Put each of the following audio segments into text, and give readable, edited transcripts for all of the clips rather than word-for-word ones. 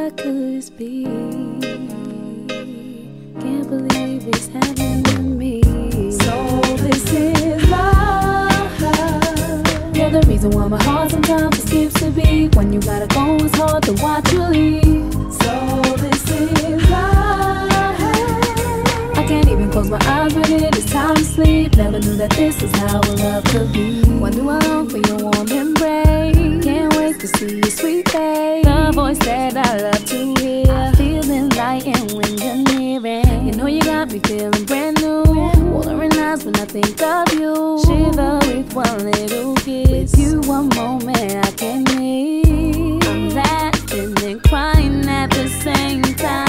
What could this be? Can't believe it's happening to me. So this is love. You're the reason why my heart sometimes skips a beat. When you gotta go, it's hard to watch you leave. So this is love. I can't even close my eyes when it is time to sleep. Never knew that this is how a love could be. Why do I long for your warm embrace? Can't wait to see your sweet face. The voice that I love to hear. I'm feeling light and when you're nearing. You know you got me feeling brand new. Watering eyes when I think of you. Shiver with one little kiss. With you one moment I can miss. I'm laughing and crying at the same time.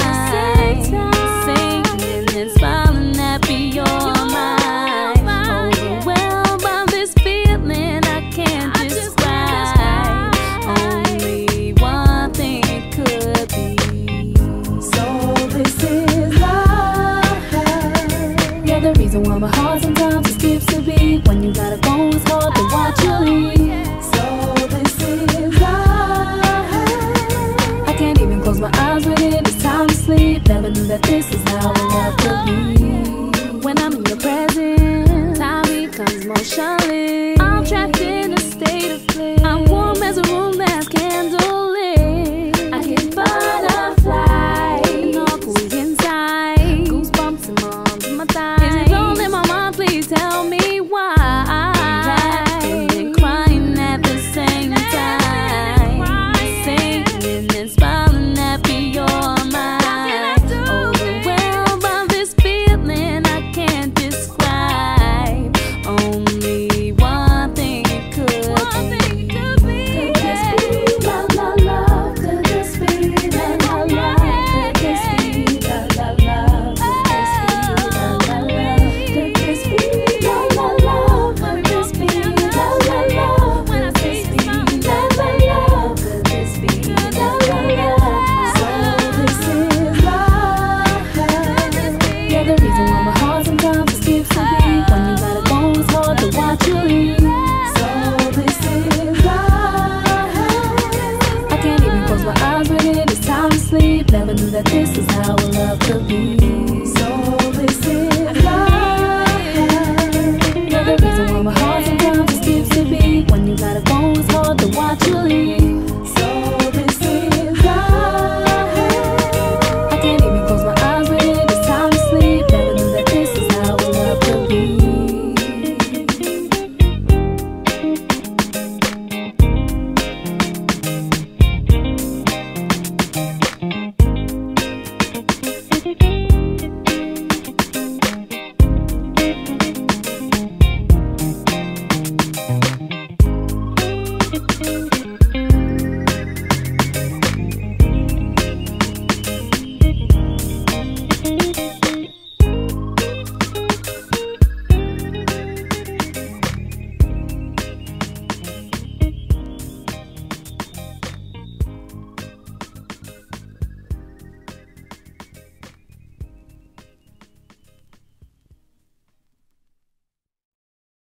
Singing and smiling happy you're mine. Overwhelmed by this feeling I can't describe. Only one thing it could be. So this is love. You're the reason why my heart sometimes skips a beat. When you gotta go, it's hard to watch you leave. So this is love. I can't even close my eyes when it is time to sleep. Never knew that this is how a love could be. When I'm in your presence, time becomes motionless. I'm trapped in a state of bliss. I'm warm as a room that's candlelit. I get butterflies and all cozy inside. Goosebumps and arms in my thighs. Is it all in my mind? Please tell me why. I'm laughing and crying at the same time. Singing and smiling happy you're mine. Overwhelmed by this feeling I can't describe. Only one thing it could be. Could this be la la love? Could this be la la love? Could this be la la love? Could this be la la love? Could this be la la love? Could this be la la love? Could this be la la love? So this is love. You're the reason why my heart sometimes skips a beat. When you gotta go, it's hard to watch you leave. So this is love. I can't even close my eyes when it is time to sleep. Never knew that this is how a love could be. So this is love. You're the reason why my heart sometimes skips a beat. When you gotta go, it's hard to watch you leave.